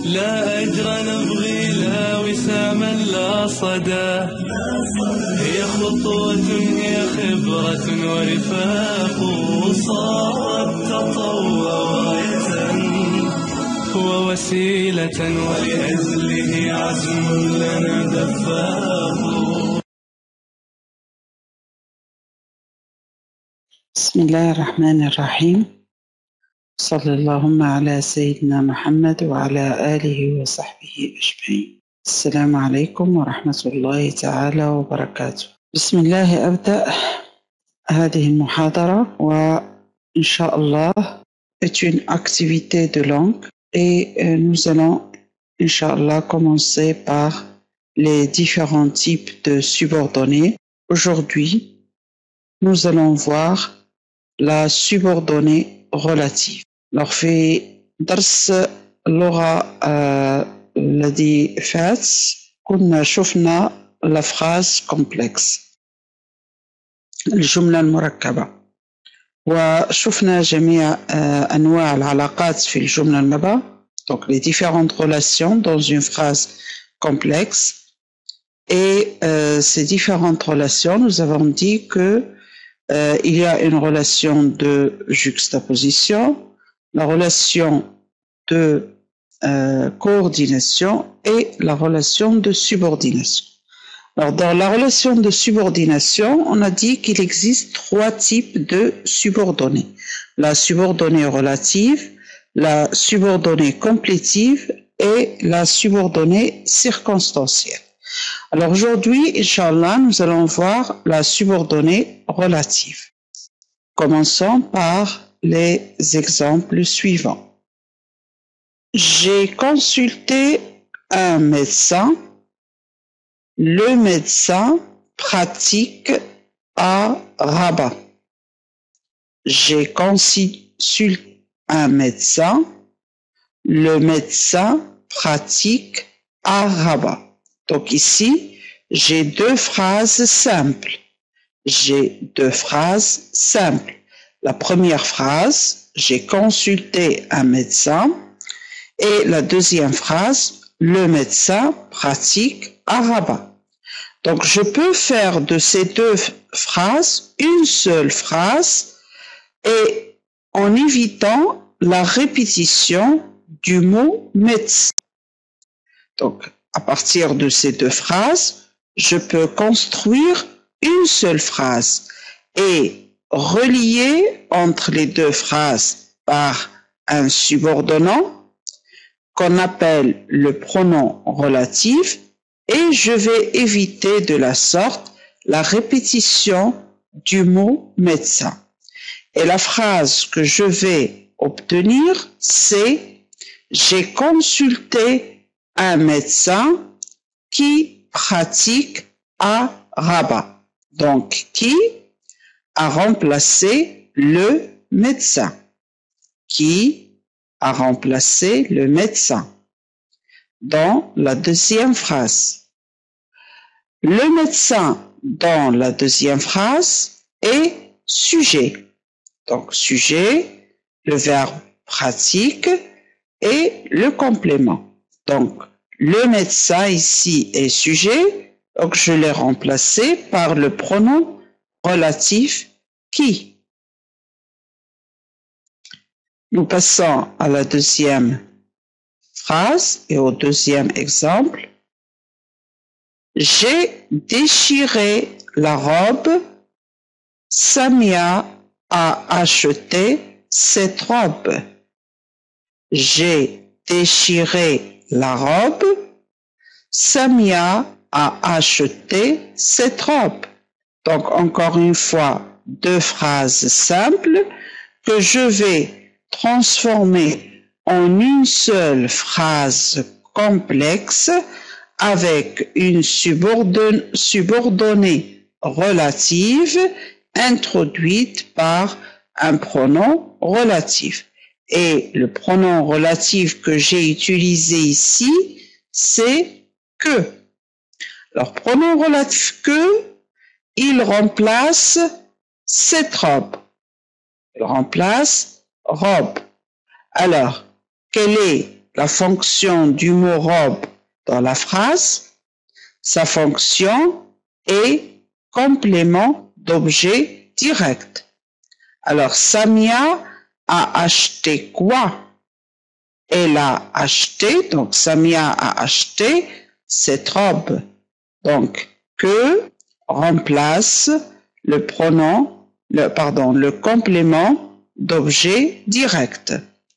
لا أجر نبغي لا وساما لا صدى هي خطوة هي خبرة ورفاق صارت تطوع راية ووسيلة ولأجله عزم لنا دفاق. بسم الله الرحمن الرحيم. صلى اللهم على سيدنا محمد وعلى آله وصحبه أجمعين. السلام عليكم ورحمة الله تعالى وبركاته. بسم الله أبدأ هذه المحاضرة، وإن شاء الله est une activité de langue et nous allons Inch'Allah commencer par les différents types de subordonnés. Aujourd'hui, nous allons voir la subordonnée relative. Alors في درس اللغة الذي فات كنا شفنا la phrase complexe، الجملة المركبة، وشفنا جميع أنواع العلاقات في الجملة المركبة، donc les différentes relations dans une phrase complexe. Et ces différentes relations, nous avons dit que il y a une relation de juxtaposition, la relation de coordination et la relation de subordination. Alors, dans la relation de subordination, on a dit qu'il existe trois types de subordonnées. La subordonnée relative, la subordonnée complétive et la subordonnée circonstancielle. Alors aujourd'hui, Inch'Allah, nous allons voir la subordonnée relative. Commençons par les exemples suivants. J'ai consulté un médecin. Le médecin pratique à Rabat. J'ai consulté un médecin. Le médecin pratique à Rabat. Donc ici, j'ai deux phrases simples. J'ai deux phrases simples. La première phrase, j'ai consulté un médecin. Et la deuxième phrase, le médecin pratique à Rabat. Donc je peux faire de ces deux phrases une seule phrase et en évitant la répétition du mot médecin. Donc à partir de ces deux phrases, je peux construire une seule phrase et relier entre les deux phrases par un subordonnant qu'on appelle le pronom relatif, et je vais éviter de la sorte la répétition du mot médecin. Et la phrase que je vais obtenir, c'est « J'ai consulté un médecin qui pratique à Rabat ». Donc, qui a remplacé le médecin. Qui a remplacé le médecin dans la deuxième phrase. Le médecin dans la deuxième phrase est sujet. Donc, sujet, le verbe pratique et le complément. Donc, le médecin ici est sujet, donc je l'ai remplacé par le pronom relatif qui. Nous passons à la deuxième phrase et au deuxième exemple. J'ai déchiré la robe. Samia a acheté cette robe. J'ai déchiré la robe. Samia a acheté cette robe. Donc, encore une fois, deux phrases simples que je vais transformer en une seule phrase complexe avec une subordonnée relative introduite par un pronom relatif. Et le pronom relatif que j'ai utilisé ici, c'est que. Alors, pronom relatif que, il remplace cette robe. Il remplace robe. Alors, quelle est la fonction du mot robe dans la phrase, sa fonction est complément d'objet direct. Alors, Samia a acheté quoi? Elle a acheté, donc Samia a acheté cette robe. Donc, que remplace le pronom, le complément d'objet direct.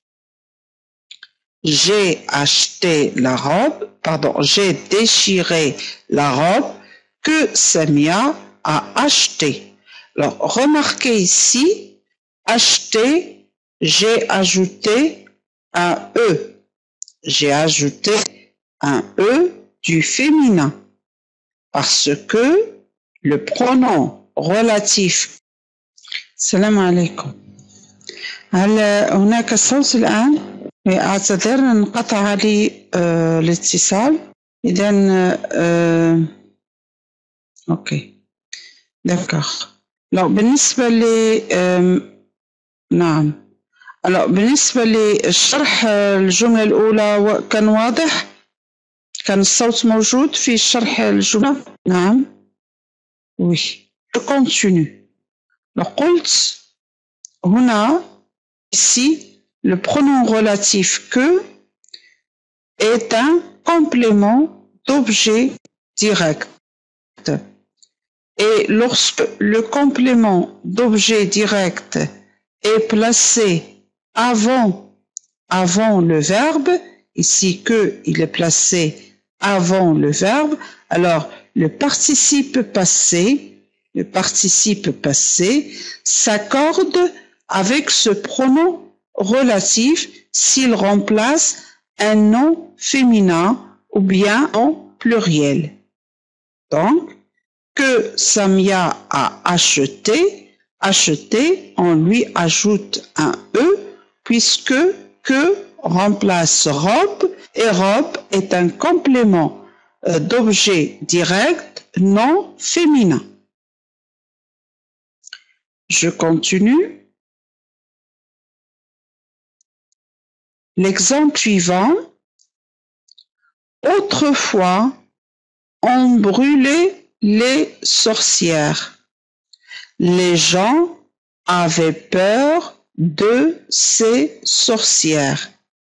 J'ai acheté la robe, j'ai déchiré la robe que Samia a achetée. Alors, remarquez ici, acheter, j'ai ajouté un E. J'ai ajouté un E du féminin parce que le pronom relatif. Salam alaikum. هل هناك صوت الآن؟ أعتذر انقطع لي الاتصال. إذا أوكي d'accord. Alors بالنسبة نعم. Alors بالنسبة لشرح الجملة الأولى كان واضح؟ كان الصوت موجود في شرح الجملة؟ نعم. Oui. Je continue. Alors قلت هنا ici le pronom relatif que est un complément d'objet direct. Et lorsque le complément d'objet direct est placé avant le verbe, ici que il est placé avant le verbe, alors le participe passé s'accorde avec ce pronom relatif s'il remplace un nom féminin ou bien en pluriel. Donc, que Samia a acheté, on lui ajoute un E puisque que remplace robe et robe est un complément d'objet direct non féminin. Je continue. L'exemple suivant. Autrefois, on brûlait les sorcières. Les gens avaient peur de ces sorcières.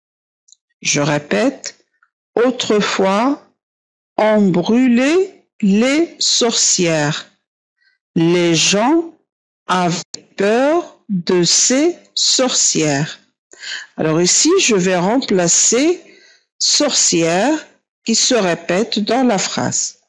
Je répète, autrefois, on brûlait les sorcières. Les gens avaient peur de ces sorcières. Alors ici, je vais remplacer sorcière qui se répète dans la phrase.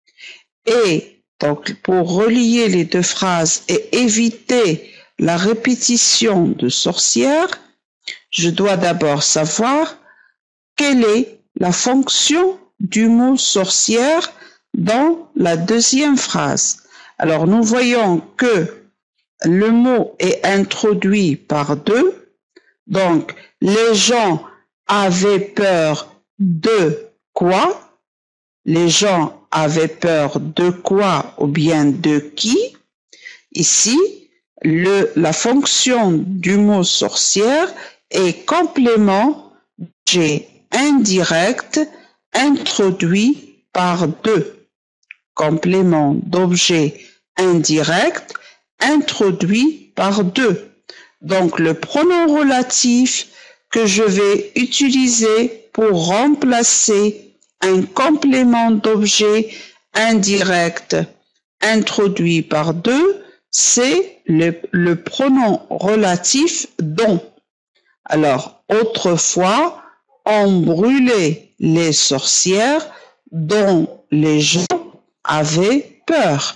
Et donc, pour relier les deux phrases et éviter la répétition de sorcière, je dois d'abord savoir quelle est la fonction du mot sorcière dans la deuxième phrase. Alors, nous voyons que le mot est introduit par deux. Donc, les gens avaient peur de quoi? Les gens avaient peur de quoi ou bien de qui? Ici, la fonction du mot sorcière est complément d'objet indirect introduit par deux. Complément d'objet indirect introduit par deux. Donc, le pronom relatif que je vais utiliser pour remplacer un complément d'objet indirect introduit par deux, c'est le pronom relatif dont. Alors, autrefois, on brûlait les sorcières dont les gens avaient peur.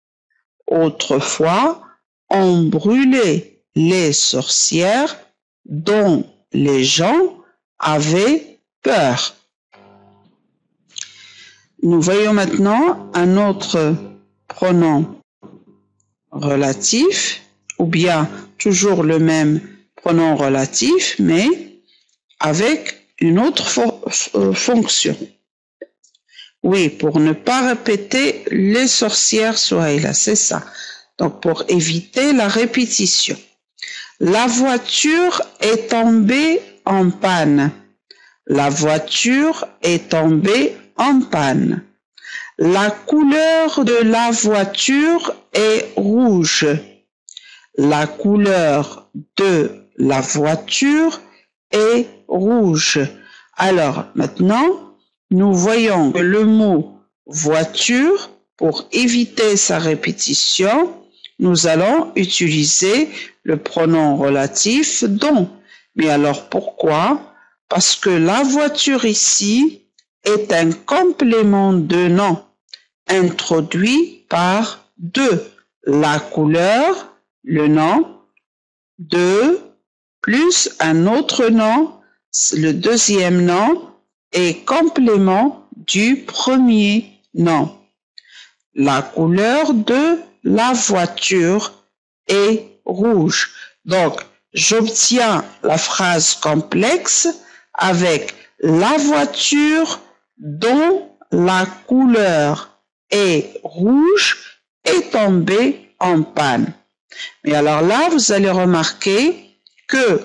Autrefois, on brûlait les sorcières dont les gens avaient peur. Nous voyons maintenant un autre pronom relatif, ou bien toujours le même pronom relatif, mais avec une autre fonction. Oui, pour ne pas répéter les sorcières Souhaïla, c'est ça. Donc, pour éviter la répétition. La voiture est tombée en panne. La voiture est tombée en panne. La couleur de la voiture est rouge. La couleur de la voiture est rouge. Alors, maintenant, nous voyons que le mot voiture, pour éviter sa répétition, nous allons utiliser le pronom relatif dont. Mais alors, pourquoi? Parce que la voiture ici est un complément de nom introduit par de. La couleur, le nom, de, plus un autre nom, le deuxième nom, est complément du premier nom. La couleur de la voiture est rouge. Donc, j'obtiens la phrase complexe avec la voiture dont la couleur est rouge est tombée en panne. Mais alors là, vous allez remarquer que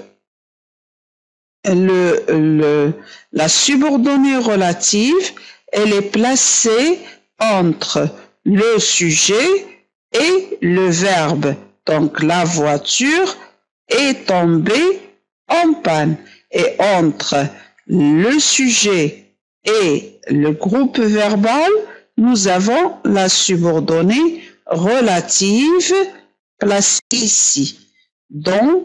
la subordonnée relative, elle est placée entre le sujet et le verbe. Donc, la voiture est tombée en panne. Et entre le sujet et le groupe verbal, nous avons la subordonnée relative placée ici, dont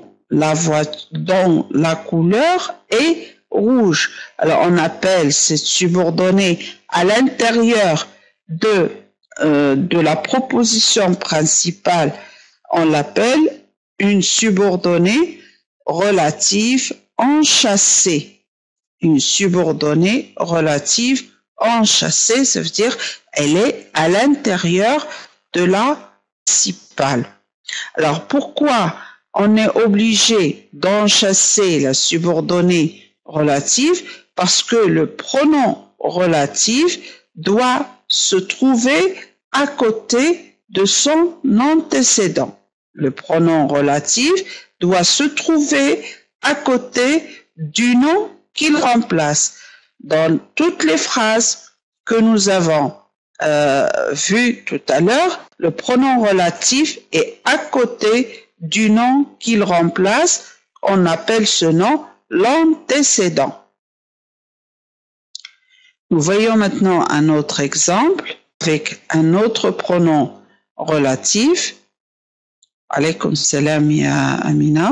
la couleur est rouge. Alors, on appelle cette subordonnée à l'intérieur de la proposition principale, on l'appelle une subordonnée relative enchâssée. Une subordonnée relative enchâssée, ça veut dire elle est à l'intérieur de la principale. Alors, pourquoi on est obligé d'enchâsser la subordonnée relative? Parce que le pronom relatif doit se trouver à côté de son antécédent. Le pronom relatif doit se trouver à côté du nom qu'il remplace. Dans toutes les phrases que nous avons vues tout à l'heure, le pronom relatif est à côté du nom qu'il remplace. On appelle ce nom l'antécédent. Nous voyons maintenant un autre exemple avec un autre pronom relatif. Alaykoum salam ya Amina.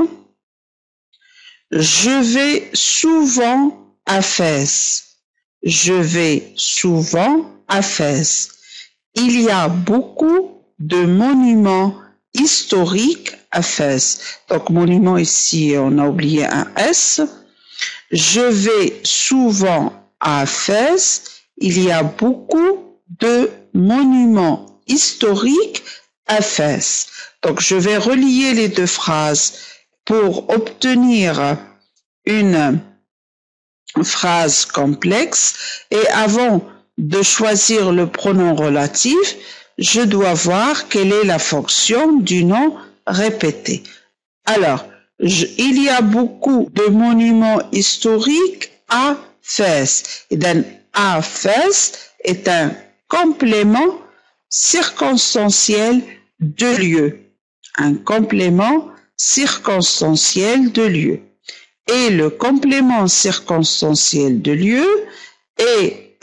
Je vais souvent à Fès. Je vais souvent à Fès. Il y a beaucoup de monuments historiques à Fès. Donc, monument ici, on a oublié un S. Je vais souvent à Fès. Il y a beaucoup de monuments historiques à Fès. Donc, je vais relier les deux phrases pour obtenir une phrase complexe. Et avant de choisir le pronom relatif, je dois voir quelle est la fonction du nom répété. Alors, il y a beaucoup de monuments historiques à Fès. Et donc, à Fès est un complément circonstanciel de lieu. Un complément circonstanciel de lieu. Et le complément circonstanciel de lieu est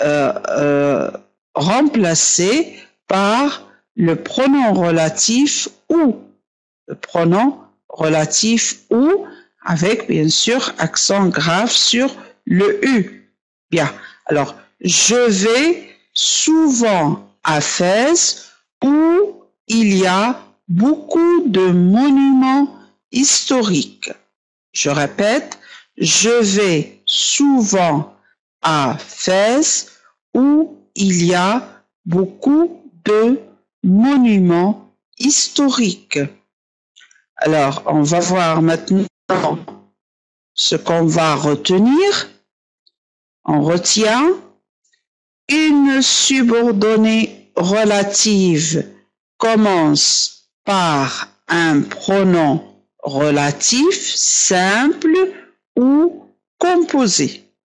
remplacé par le pronom relatif ou. Le pronom relatif ou, avec bien sûr accent grave sur le U. Bien, alors je vais souvent à Fès où il y a beaucoup de monuments historiques. Je répète, je vais souvent à Fès où il y a beaucoup de monuments historiques. Alors, on va voir maintenant ce qu'on va retenir. On retient une subordonnée relative commence par un pronom relatif simple ou composé.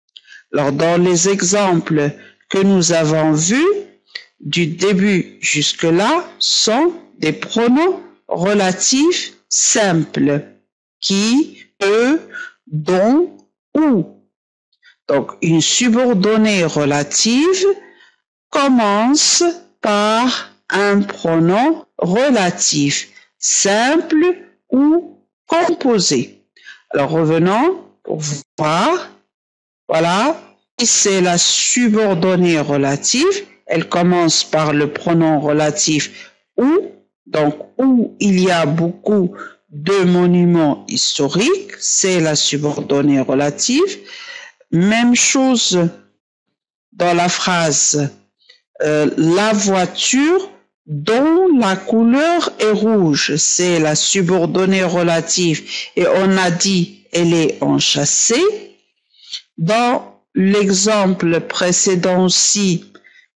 Alors, dans les exemples que nous avons vus, du début jusque-là, sont des pronoms relatifs simples. Qui, eux, dont, ou. Donc, une subordonnée relative commence par un pronom relatif simple ou composé. Alors, revenons pour voir. Voilà, c'est la subordonnée relative. Elle commence par le pronom relatif ou. Donc, où il y a beaucoup de monuments historiques, c'est la subordonnée relative. Même chose dans la phrase la voiture dont la couleur est rouge, c'est la subordonnée relative et on a dit elle est enchâssée. Dans l'exemple précédent aussi,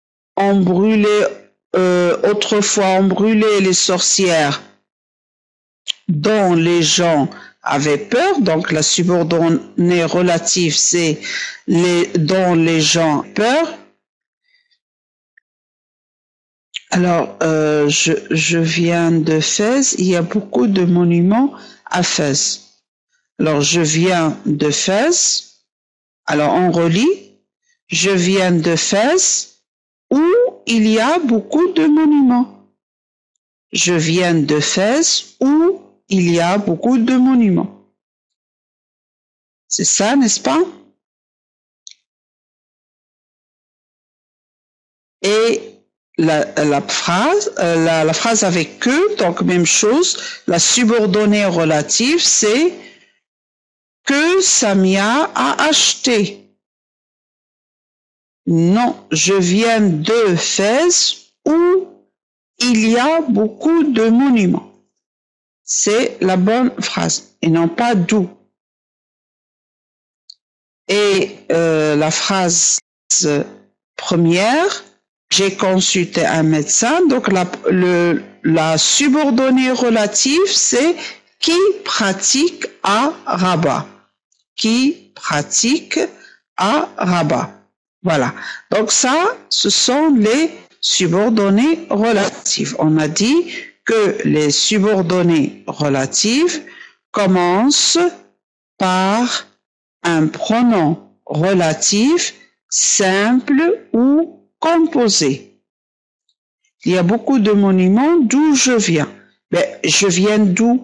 autrefois on brûlait les sorcières dont les gens avaient peur, donc la subordonnée relative c'est dont les gens ont peur. Alors, je viens de Fès, il y a beaucoup de monuments à Fès. Alors, je viens de Fès, alors on relit, je viens de Fès, où il y a beaucoup de monuments. Je viens de Fès, où il y a beaucoup de monuments. C'est ça, n'est-ce pas? Et la phrase avec que, donc même chose, la subordonnée relative, c'est que Samia a acheté. Non, je viens de Fès où il y a beaucoup de monuments. C'est la bonne phrase et non pas d'où. Et la phrase première, j'ai consulté un médecin, donc la subordonnée relative, c'est qui pratique à Rabat. Qui pratique à Rabat. Voilà. Donc ça, ce sont les subordonnées relatives. On a dit que les subordonnées relatives commencent par un pronom relatif simple ou composé. Il y a beaucoup de monuments d'où je viens. Mais je viens d'où?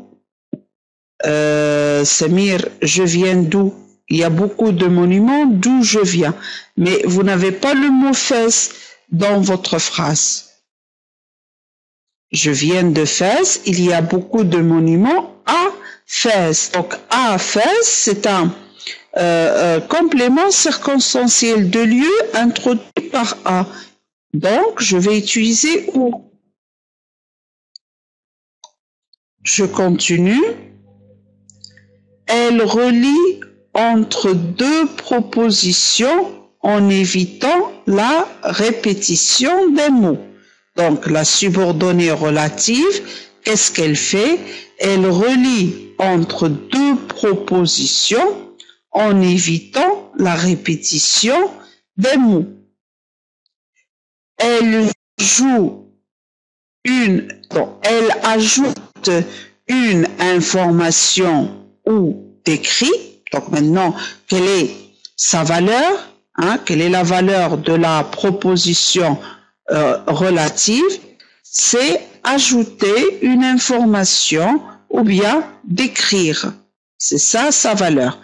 Samir, je viens d'où? Il y a beaucoup de monuments d'où je viens. Mais vous n'avez pas le mot Fès dans votre phrase. Je viens de Fès, il y a beaucoup de monuments à Fès. Donc, à Fès, c'est un complément circonstanciel de lieu introduit par A. Donc, je vais utiliser où. Je continue. Elle relie entre deux propositions en évitant la répétition des mots. Donc, la subordonnée relative, qu'est-ce qu'elle fait? Elle relie entre deux propositions en évitant la répétition des mots. Elle ajoute une information ou décrit. Donc maintenant, quelle est sa valeur? Quelle est la valeur de la proposition relative? C'est ajouter une information ou bien décrire. C'est ça sa valeur.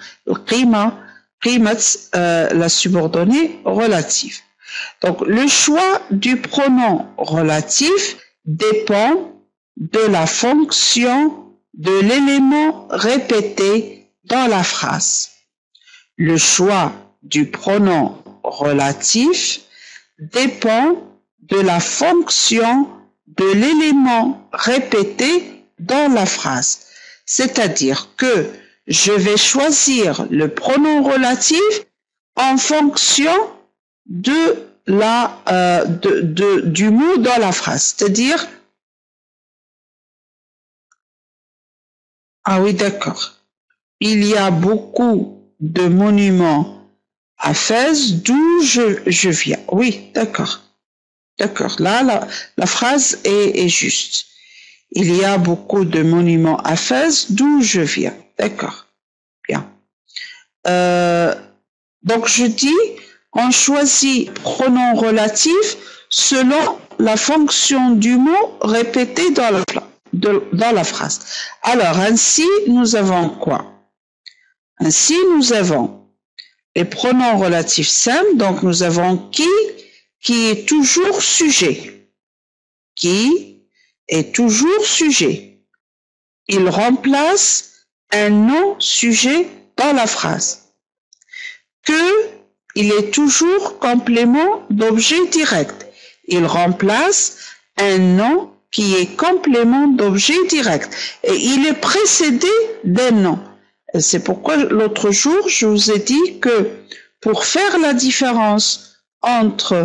La subordonnée relative. Donc, le choix du pronom relatif dépend de la fonction de l'élément répété dans la phrase. Le choix du pronom relatif dépend de la fonction de l'élément répété dans la phrase. C'est-à-dire que je vais choisir le pronom relatif en fonction de du mot dans la phrase. C'est-à-dire, ah oui, d'accord. Il y a beaucoup de monuments à Fès, d'où je viens. Oui, d'accord. D'accord. Là, la phrase est juste. Il y a beaucoup de monuments à Fès, d'où je viens. D'accord. Bien. Donc, je dis, on choisit pronom relatif selon la fonction du mot répété dans la phrase. Alors, ainsi, nous avons quoi? Ainsi, nous avons les pronoms relatifs simples. Donc, nous avons qui est toujours sujet. Qui est toujours sujet. Il remplace un nom-sujet dans la phrase. Que, il est toujours complément d'objet direct. Il remplace un nom qui est complément d'objet direct. Et il est précédé d'un nom. C'est pourquoi l'autre jour, je vous ai dit que pour faire la différence entre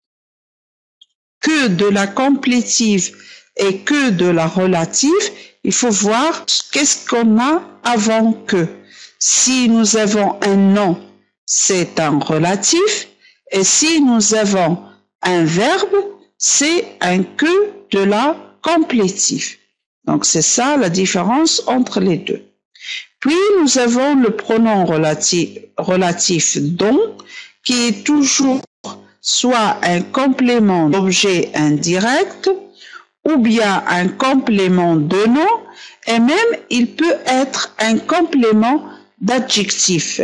que de la complétive et que de la relative, il faut voir qu'est-ce qu'on a avant que. Si nous avons un nom, c'est un relatif, et si nous avons un verbe, c'est un que de la complétive. Donc c'est ça la différence entre les deux. Puis nous avons le pronom relatif dont, qui est toujours soit un complément d'objet indirect, ou bien un complément de nom, et même il peut être un complément d'adjectif,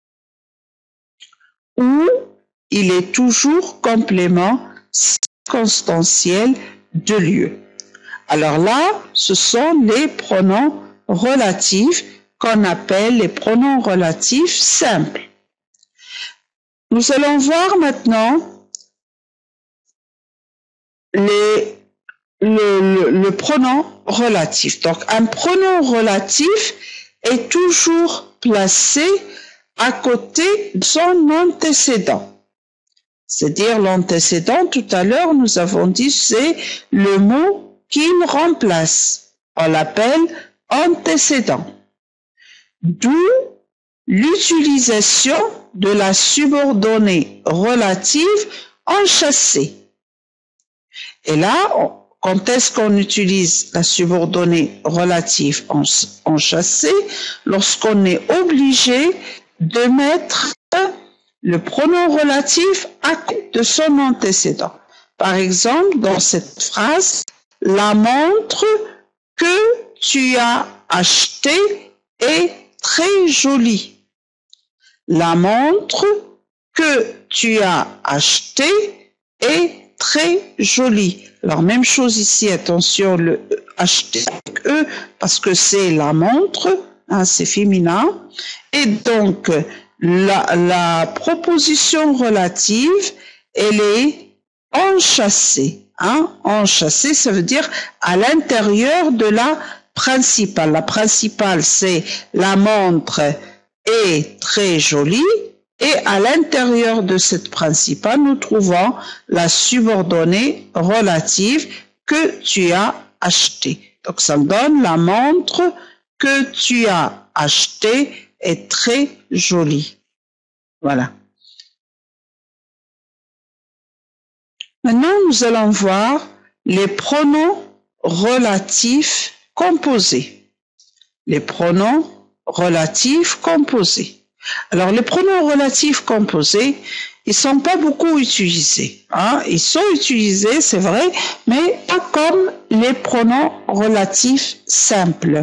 ou il est toujours complément circonstanciel de lieu. Alors là, ce sont les pronoms relatifs qu'on appelle les pronoms relatifs simples. Nous allons voir maintenant le pronom relatif. Donc, un pronom relatif est toujours placé à côté de son antécédent. C'est-à-dire l'antécédent, tout à l'heure, nous avons dit, c'est le mot qu'il remplace. On l'appelle antécédent. D'où l'utilisation de la subordonnée relative enchâssée. Et là, quand est-ce qu'on utilise la subordonnée relative enchâssée? Lorsqu'on est obligé de mettre le pronom relatif à côté de son antécédent. Par exemple, dans cette phrase, la montre que tu as achetée est très jolie. La montre que tu as achetée est très jolie. Alors, même chose ici, attention, le acheter avec E, parce que c'est la montre, hein, c'est féminin. Et donc, la proposition relative, elle est enchâssée. Hein? Enchâssée, ça veut dire à l'intérieur de la principale. La principale, c'est la montre est très jolie. Et à l'intérieur de cette principale, nous trouvons la subordonnée relative que tu as achetée. Donc, ça me donne la montre que tu as achetée est très jolie. Voilà. Maintenant, nous allons voir les pronoms relatifs composés. Les pronoms relatifs composés. Alors, les pronoms relatifs composés, ils sont pas beaucoup utilisés. Hein? Ils sont utilisés, c'est vrai, mais pas comme les pronoms relatifs simples.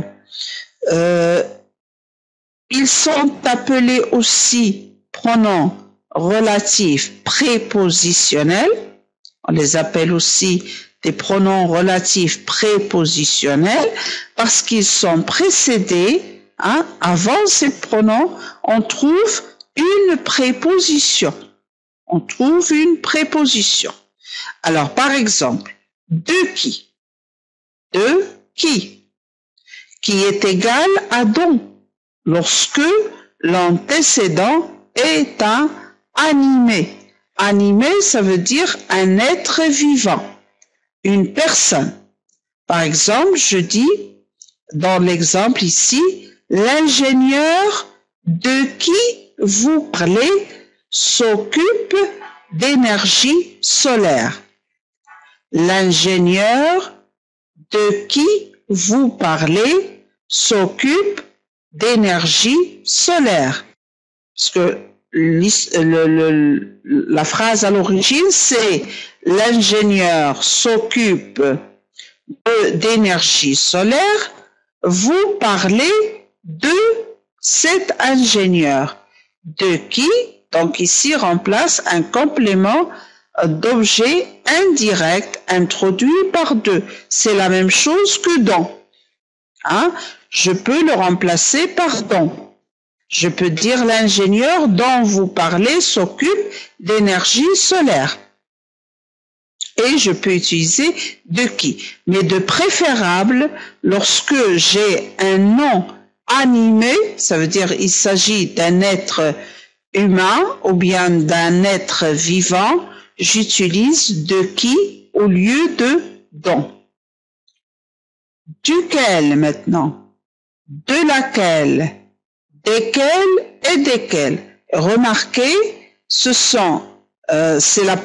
Ils sont appelés aussi pronoms relatifs prépositionnels. On les appelle aussi des pronoms relatifs prépositionnels parce qu'ils sont précédés. Hein, avant ces pronoms, on trouve une préposition. On trouve une préposition. Alors, par exemple, de qui? De qui? Qui est égal à dont, lorsque l'antécédent est un animé. Animé, ça veut dire un être vivant, une personne. Par exemple, je dis, dans l'exemple ici, l'ingénieur de qui vous parlez s'occupe d'énergie solaire. L'ingénieur de qui vous parlez s'occupe d'énergie solaire. Parce que la phrase à l'origine, c'est l'ingénieur s'occupe d'énergie solaire. Vous parlez de cet ingénieur. De qui? Donc ici remplace un complément d'objet indirect introduit par de. C'est la même chose que dans. Hein? Je peux le remplacer par dont. Je peux dire l'ingénieur dont vous parlez s'occupe d'énergie solaire. Et je peux utiliser de qui. Mais de préférable, lorsque j'ai un nom animé, ça veut dire il s'agit d'un être humain ou bien d'un être vivant, j'utilise de qui au lieu de dont. Duquel maintenant, de laquelle, desquels et desquels. Remarquez, ce sont, c'est la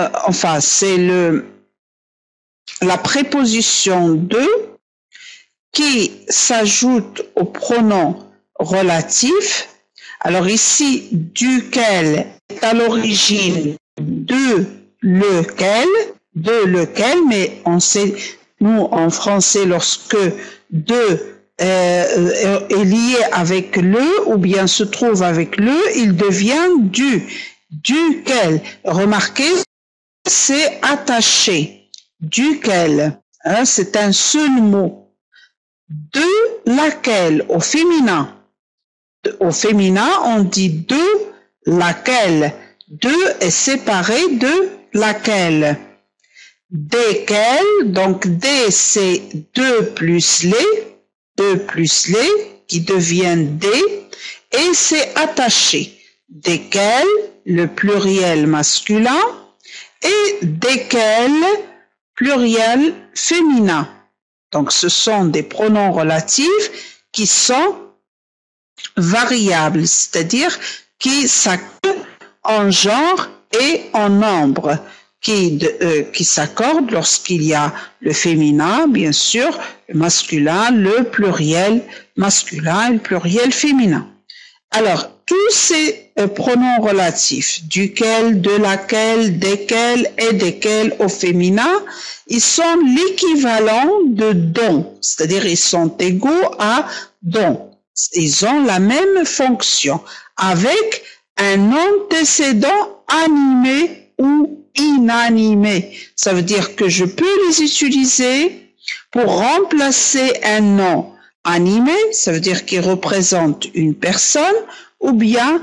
préposition de qui s'ajoute au pronom relatif. Alors ici, duquel est à l'origine de lequel, mais on sait, nous en français, lorsque de est lié avec le ou bien se trouve avec le, il devient du. Duquel. Remarquez, c'est attaché. Duquel. Hein, c'est un seul mot. De laquelle au féminin. Au féminin, on dit de laquelle. De est séparé de laquelle. Desquels, donc des c'est de plus les qui deviennent des, et c'est attaché. Desquels, le pluriel masculin, et desquels, pluriel féminin. Donc ce sont des pronoms relatifs qui sont variables, c'est-à-dire qui s'accordent en genre et en nombre, qui s'accordent lorsqu'il y a le féminin, bien sûr, le masculin, le pluriel masculin et le pluriel féminin. Alors, tous ces pronoms relatifs, duquel, de laquelle, desquels et desquels au féminin, ils sont l'équivalent de dont, c'est-à-dire ils sont égaux à dont. Ils ont la même fonction, avec un antécédent animé ou inanimé. Ça veut dire que je peux les utiliser pour remplacer un nom animé, ça veut dire qu'il représente une personne, ou bien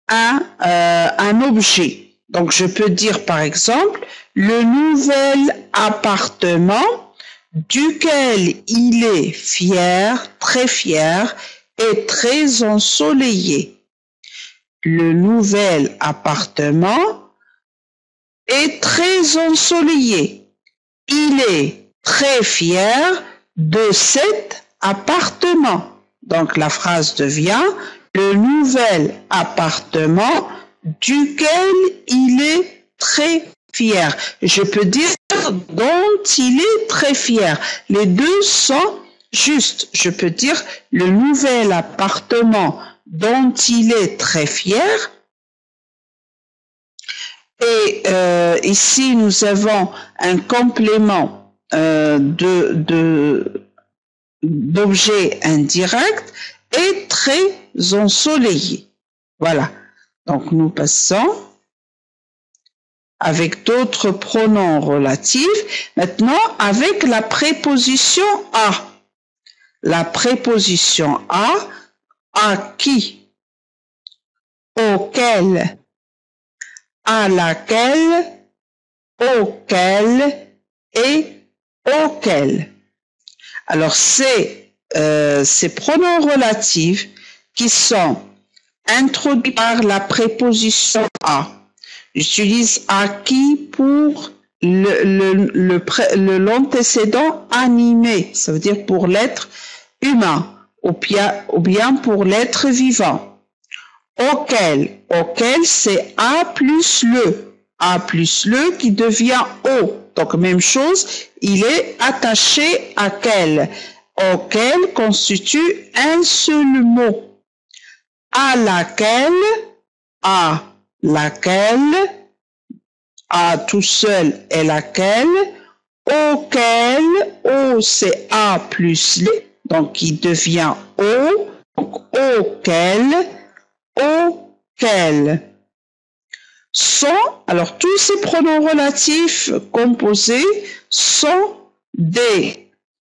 un objet. Donc je peux dire par exemple le nouvel appartement duquel il est fier, très fier et très ensoleillé. Le nouvel appartement est très ensoleillé. Il est très fier de cet appartement. Donc la phrase devient le nouvel appartement duquel il est très fier. Je peux dire dont il est très fier. Les deux sont justes. Je peux dire le nouvel appartement dont il est très fier. Et ici, nous avons un complément d'objet indirect et très ensoleillé. Voilà. Donc, nous passons avec d'autres pronoms relatifs. Maintenant, avec la préposition à. La préposition à qui, auquel, à laquelle, auquel et auquel. Alors, c'est ces pronoms relatifs qui sont introduits par la préposition à. J'utilise à qui pour l'antécédent animé, ça veut dire pour l'être humain, ou bien pour l'être vivant. Auquel auquel c'est A plus le. A plus le qui devient O. Donc, même chose, il est attaché à quel, auquel constitue un seul mot. À laquelle, à tout seul est laquelle, auquel, O c'est A plus le, donc il devient O, donc auquel. Sont, alors tous ces pronoms relatifs composés sont des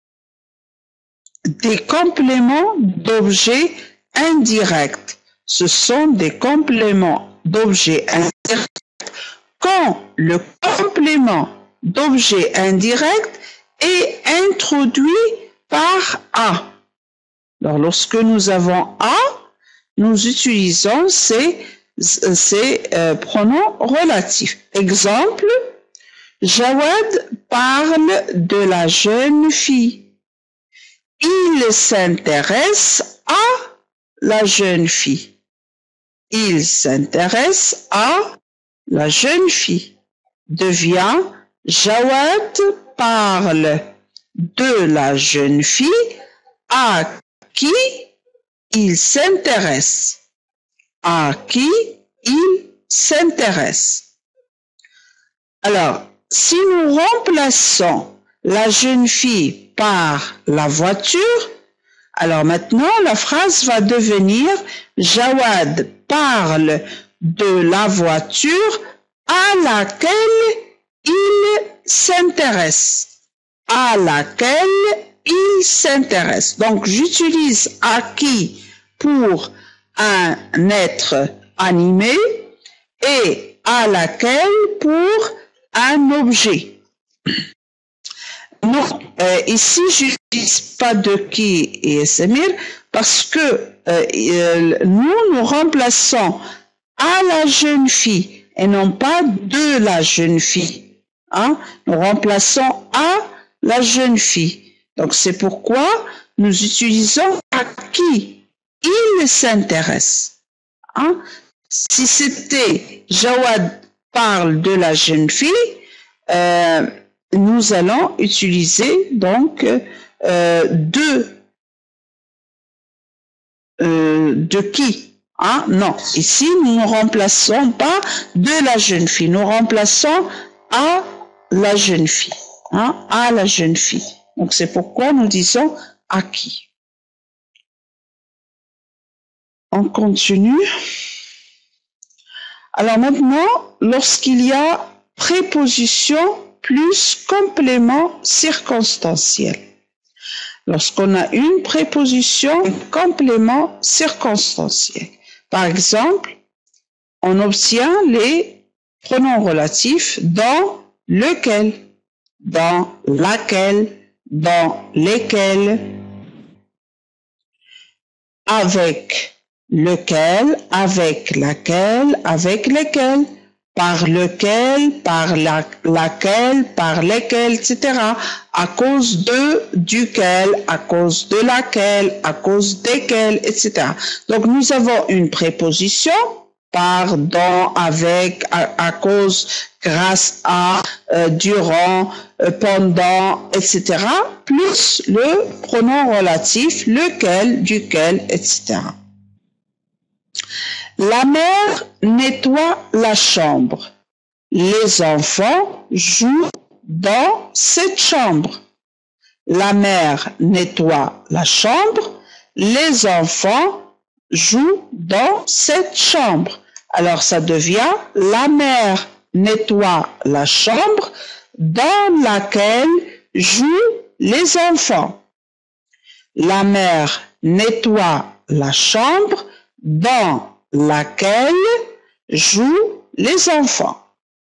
compléments d'objets indirects. Ce sont des compléments d'objets indirects quand le complément d'objet indirect est introduit par A. Alors, lorsque nous avons A, nous utilisons ces pronoms relatifs. Exemple, Jawad parle de la jeune fille. Il s'intéresse à la jeune fille. Il s'intéresse à la jeune fille. Devient Jawad parle de la jeune fille à qui il s'intéresse. À qui il s'intéresse. Alors, si nous remplaçons la jeune fille par la voiture, alors maintenant la phrase va devenir Jawad parle de la voiture à laquelle il s'intéresse. À laquelle il s'intéresse. Donc, j'utilise à qui pour un être animé et à laquelle pour un objet. Donc, ici, je n'utilise pas de qui et Samir parce que nous remplaçons à la jeune fille et non pas de la jeune fille. Hein? Nous remplaçons à la jeune fille. Donc, c'est pourquoi nous utilisons à qui il s'intéresse. Hein? Si c'était Jawad parle de la jeune fille, nous allons utiliser donc de qui. Hein? Non, ici nous ne remplaçons pas de la jeune fille, nous remplaçons à la jeune fille. Hein? À la jeune fille. Donc c'est pourquoi nous disons à qui. On continue. Alors maintenant, lorsqu'il y a préposition plus complément circonstanciel. Lorsqu'on a une préposition complément circonstanciel. Par exemple, on obtient les pronoms relatifs dans lequel, dans laquelle, dans lesquels, avec lequel, avec laquelle, avec lesquels, par lequel, par laquelle, par lesquels, etc. À cause de, duquel, à cause de laquelle, à cause desquels, etc. Donc nous avons une préposition, par, dans, avec, à cause, grâce à, durant, pendant, etc. Plus le pronom relatif, lequel, duquel, etc. La mère nettoie la chambre. Les enfants jouent dans cette chambre. La mère nettoie la chambre. Les enfants jouent dans cette chambre. Alors ça devient la mère nettoie la chambre dans laquelle jouent les enfants. La mère nettoie la chambre dans laquelle jouent les enfants.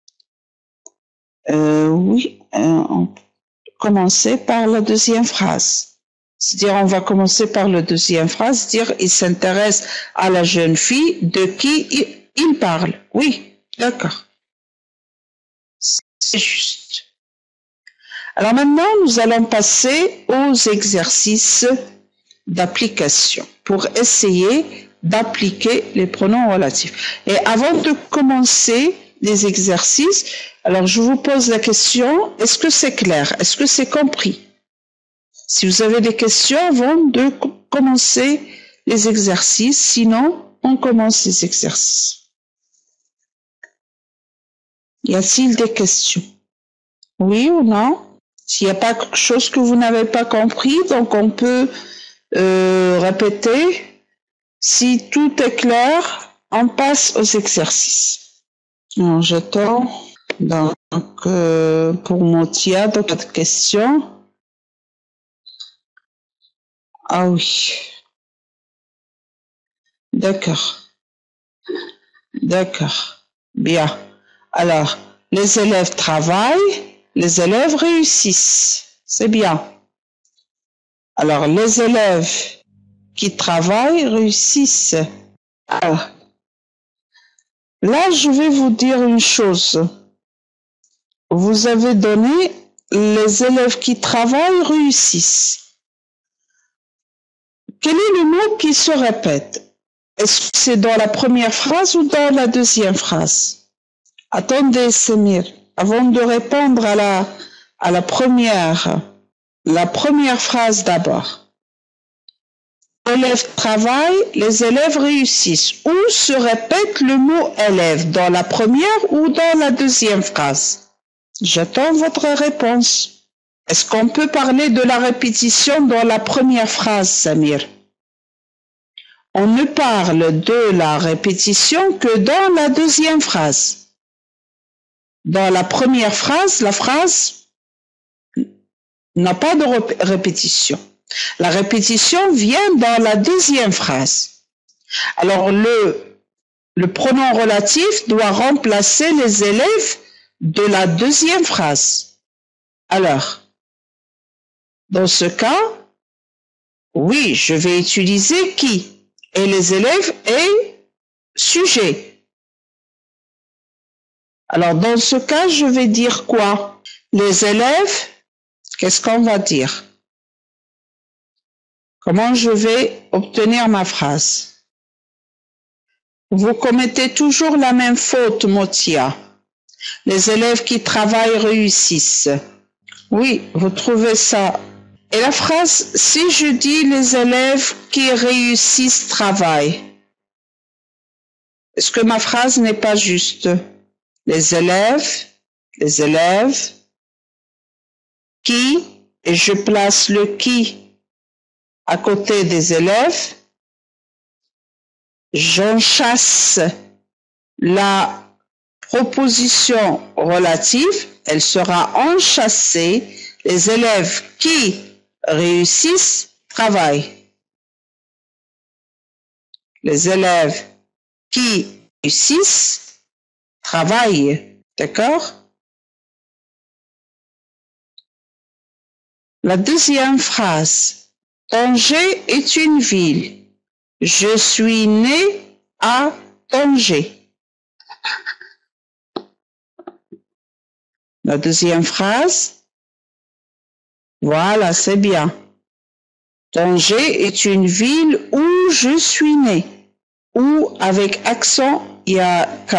Oui, on peut commencer par la deuxième phrase. C'est-à-dire, on va commencer par la deuxième phrase, dire il s'intéresse à la jeune fille de qui il parle. Oui, d'accord. C'est juste. Alors maintenant, nous allons passer aux exercices d'application pour essayer d'appliquer les pronoms relatifs. Et avant de commencer les exercices, alors je vous pose la question, est-ce que c'est clair? Est-ce que c'est compris? Si vous avez des questions avant de commencer les exercices, sinon on commence les exercices. Y a-t-il des questions? Oui ou non? S'il n'y a pas quelque chose que vous n'avez pas compris, donc on peut répéter. Si tout est clair, on passe aux exercices. Alors, j'attends. Donc, pour Motia, d'autres questions? Ah oui. D'accord. D'accord. Bien. Alors, les élèves travaillent, les élèves réussissent. C'est bien. Alors, les élèves qui travaillent réussissent. Alors, là, je vais vous dire une chose. Vous avez donné les élèves qui travaillent réussissent. Quel est le mot qui se répète? Est-ce que c'est dans la première phrase ou dans la deuxième phrase? Attendez, Samir, avant de répondre à la première phrase d'abord. Les élèves travaillent, les élèves réussissent. Où se répète le mot élève? Dans la première ou dans la deuxième phrase? J'attends votre réponse. Est-ce qu'on peut parler de la répétition dans la première phrase, Samir? On ne parle de la répétition que dans la deuxième phrase. Dans la première phrase, la phrase n'a pas de répétition. La répétition vient dans la deuxième phrase. Alors, le pronom relatif doit remplacer les élèves de la deuxième phrase. Alors, dans ce cas, oui, je vais utiliser qui et les élèves et sujet. Alors, dans ce cas, je vais dire quoi? Les élèves, qu'est-ce qu'on va dire? Comment je vais obtenir ma phrase? Vous commettez toujours la même faute, Motia. Les élèves qui travaillent réussissent. Oui, vous trouvez ça. Et la phrase, si je dis les élèves qui réussissent travaillent, est-ce que ma phrase n'est pas juste? Les élèves qui, et je place le qui à côté des élèves, j'enchasse la proposition relative, elle sera enchâssée, les élèves qui réussissent travaillent. Les élèves qui réussissent travaillent. D'accord? La deuxième phrase. Tanger est une ville. Je suis né à Tanger. La deuxième phrase. Voilà, c'est bien. Tanger est une ville où je suis né. Où avec accent, il y a K.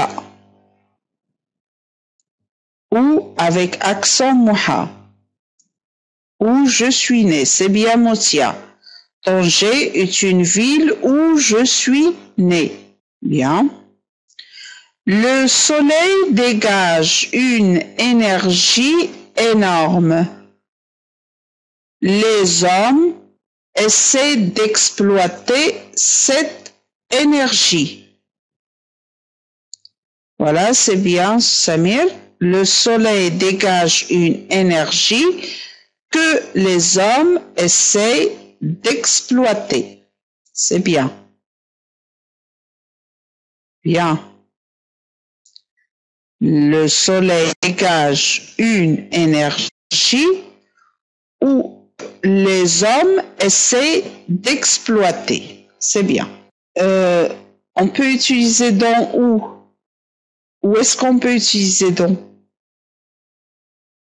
Où avec accent Moha. Où je suis né, c'est bien Motia. Tanger est une ville où je suis né. Bien. Le soleil dégage une énergie énorme. Les hommes essaient d'exploiter cette énergie. Voilà, c'est bien, Samir. Le soleil dégage une énergie que les hommes essaient d'exploiter. C'est bien. Bien. Le soleil dégage une énergie où les hommes essaient d'exploiter. C'est bien. On peut utiliser dans où? Où est-ce qu'on peut utiliser dans?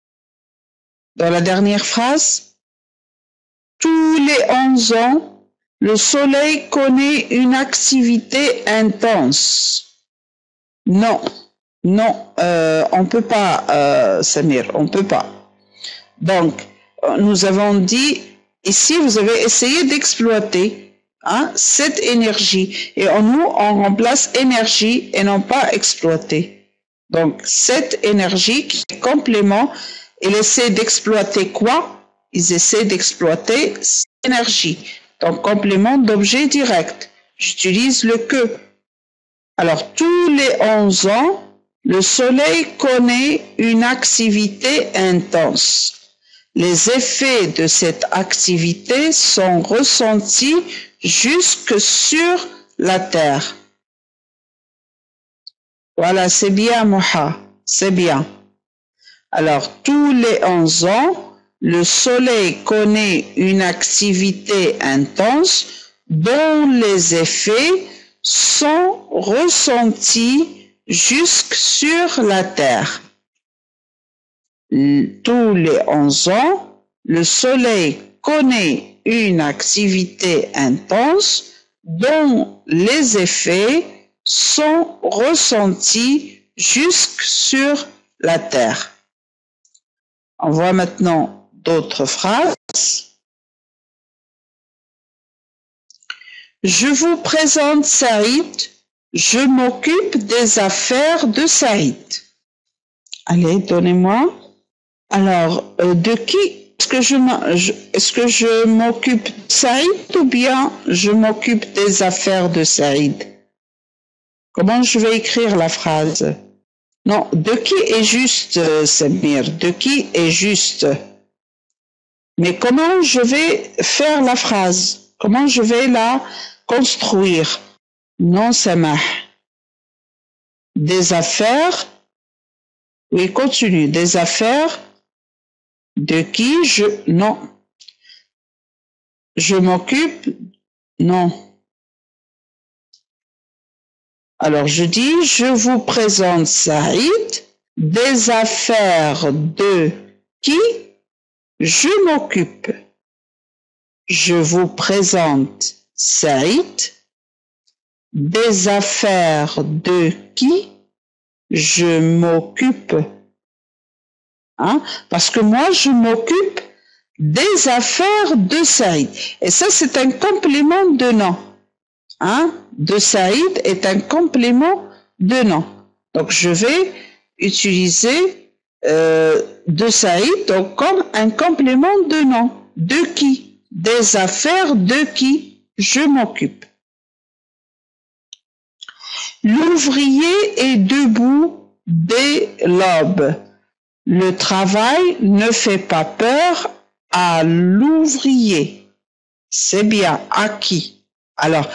Dans la dernière phrase, tous les 11 ans, le soleil connaît une activité intense. Non, non, on peut pas, Samir, on peut pas. Donc, nous avons dit, ici, vous avez essayé d'exploiter cette énergie. Et nous, on remplace énergie et non pas exploiter. Donc, cette énergie qui est complément, il essaie d'exploiter quoi? Ils essaient d'exploiter cette énergie. Donc, complément d'objet direct. J'utilise le que. Alors, tous les 11 ans, le soleil connaît une activité intense. Les effets de cette activité sont ressentis jusque sur la terre. Voilà, c'est bien, Moha, c'est bien. Alors, tous les 11 ans, le soleil connaît une activité intense dont les effets sont ressentis jusque sur la terre. Tous les 11 ans, le soleil connaît une activité intense dont les effets sont ressentis jusque sur la terre. On voit maintenant d'autres phrases. Je vous présente Saïd. Je m'occupe des affaires de Saïd. Allez, donnez-moi. Alors, de qui est-ce que je m'occupe de Saïd ou bien je m'occupe des affaires de Saïd? Comment je vais écrire la phrase? Non, de qui est juste, Samir? De qui est juste? Mais comment je vais faire la phrase? Comment je vais la construire? Non, Samah. Des affaires. Oui, continue. Des affaires de qui non. Je m'occupe. Non. Alors, je dis, je vous présente Saïd. Des affaires de qui je m'occupe. Je vous présente Saïd. Des affaires de qui je m'occupe. Parce que moi, je m'occupe des affaires de Saïd. Et ça, c'est un complément de nom. De Saïd est un complément de nom. Donc, je vais utiliser de Saïd donc, comme un complément de nom. De qui? Des affaires de qui je m'occupe. L'ouvrier est debout dès l'aube. Le travail ne fait pas peur à l'ouvrier. C'est bien. À qui? Alors,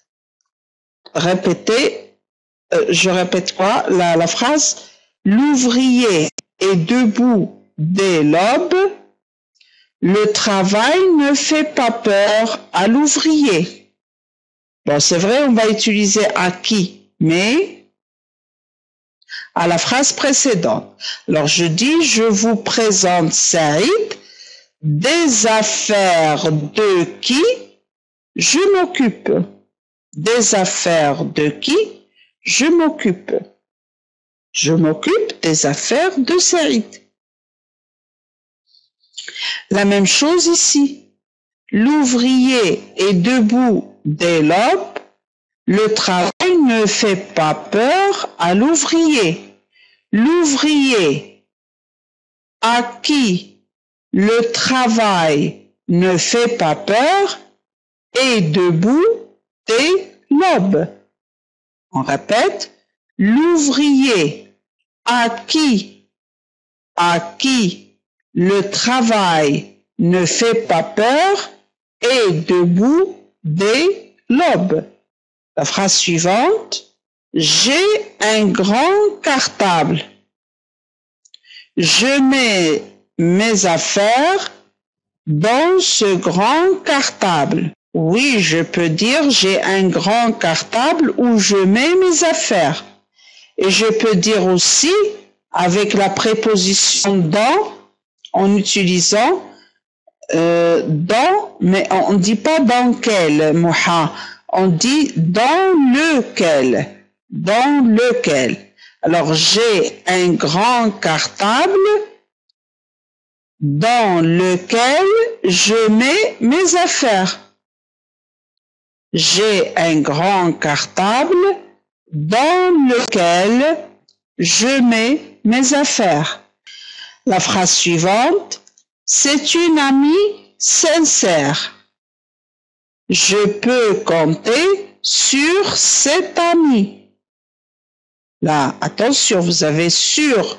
répétez, je répète quoi? La phrase. L'ouvrier est debout dès l'aube. Le travail ne fait pas peur à l'ouvrier. Bon, c'est vrai, on va utiliser à qui, mais à la phrase précédente. Alors, je dis, je vous présente Saïd, des affaires de qui je m'occupe. Des affaires de qui je m'occupe. Je m'occupe des affaires de Saïd. La même chose ici. L'ouvrier est debout dès l'aube. Le travail ne fait pas peur à l'ouvrier. L'ouvrier à qui le travail ne fait pas peur est debout dès l'aube. On répète. L'ouvrier à qui le travail ne fait pas peur est debout dès l'aube. La phrase suivante. J'ai un grand cartable. Je mets mes affaires dans ce grand cartable. Oui, je peux dire j'ai un grand cartable où je mets mes affaires. Et je peux dire aussi avec la préposition dans en utilisant dans, mais on ne dit pas dans quel, Moha. On dit dans lequel. Dans lequel. Alors, j'ai un grand cartable dans lequel je mets mes affaires. J'ai un grand cartable dans lequel je mets mes affaires. La phrase suivante, c'est une amie sincère. Je peux compter sur cette amie. Là, attention, vous avez sur.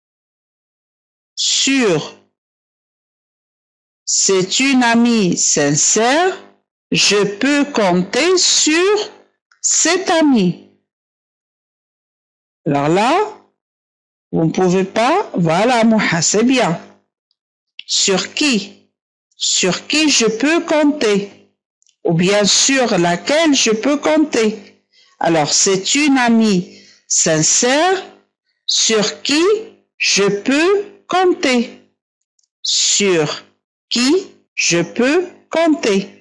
C'est une amie sincère. Je peux compter sur cette amie. Alors là, vous ne pouvez pas. Voilà, Moha, c'est bien. Sur qui? Sur qui je peux compter? Ou bien sur laquelle je peux compter? Alors, c'est une amie sincère sur qui je peux compter. Sur qui je peux compter.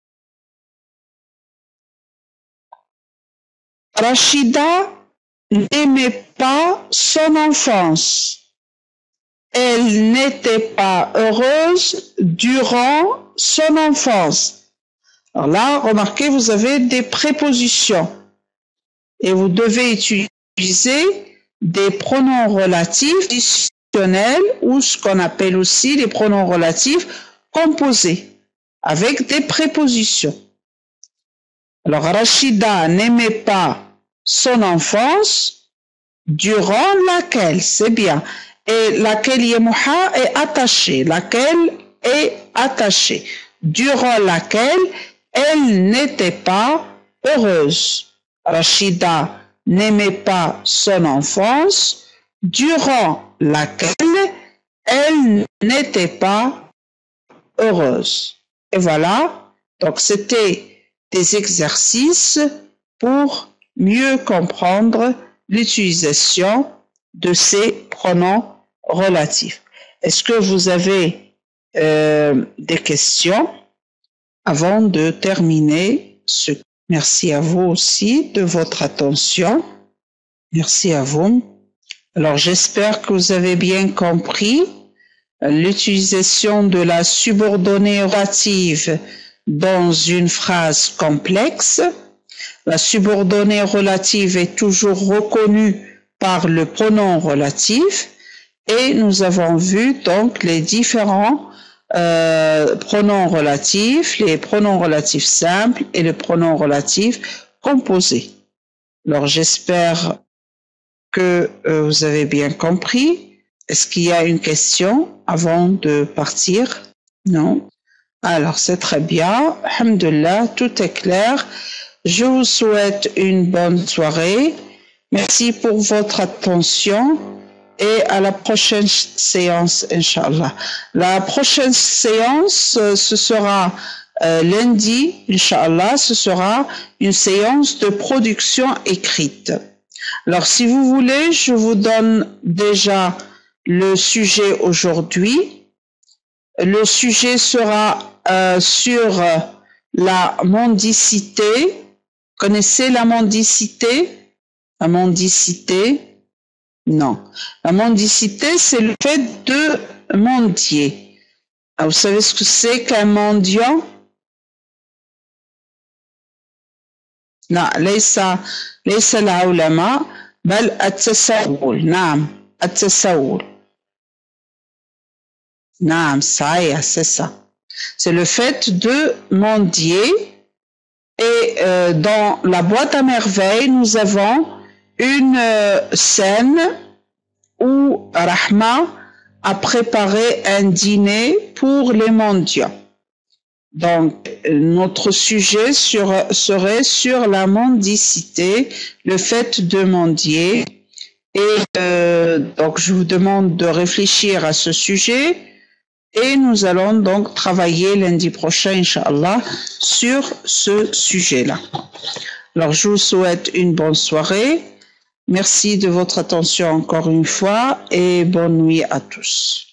Rachida n'aimait pas son enfance. Elle n'était pas heureuse durant son enfance. Alors là, remarquez, vous avez des prépositions. Et vous devez utiliser des pronoms relatifs additionnels ou ce qu'on appelle aussi les pronoms relatifs composés avec des prépositions. Alors, Rachida n'aimait pas son enfance durant laquelle, c'est bien. Et laquelle Yemuha est attachée. Laquelle est attachée. Durant laquelle elle n'était pas heureuse. Rachida n'aimait pas son enfance durant laquelle elle n'était pas heureuse. Et voilà, donc c'était des exercices pour mieux comprendre l'utilisation de ces pronoms relatifs. Est-ce que vous avez des questions avant de terminer ce cours? Merci à vous aussi de votre attention. Merci à vous. Alors, j'espère que vous avez bien compris l'utilisation de la subordonnée relative dans une phrase complexe. La subordonnée relative est toujours reconnue par le pronom relatif et nous avons vu donc les différents pronoms relatifs, les pronoms relatifs simples et les pronoms relatifs composés. Alors j'espère que vous avez bien compris. Est-ce qu'il y a une question avant de partir? Non? Alors c'est très bien. Alhamdulillah, tout est clair. Je vous souhaite une bonne soirée. Merci pour votre attention. Et à la prochaine séance, Inch'Allah. La prochaine séance, ce sera lundi, Inch'Allah, ce sera une séance de production écrite. Alors, si vous voulez, je vous donne déjà le sujet aujourd'hui. Le sujet sera sur la mendicité. Connaissez la mendicité? La mendicité? Non. La mendicité, c'est le fait de mendier. Alors, vous savez ce que c'est qu'un mendiant? Non, ليس العلماء بل التسول. نعم التسول. نعم صحيح, c'est ça. C'est le fait de mendier. Et dans la boîte à merveilles, nous avons une scène où Rahma a préparé un dîner pour les mendiants. Donc, notre sujet serait sur la mendicité, le fait de mendier. Et donc, je vous demande de réfléchir à ce sujet. Et nous allons donc travailler lundi prochain, Inch'Allah, sur ce sujet-là. Alors, je vous souhaite une bonne soirée. Merci de votre attention encore une fois et bonne nuit à tous.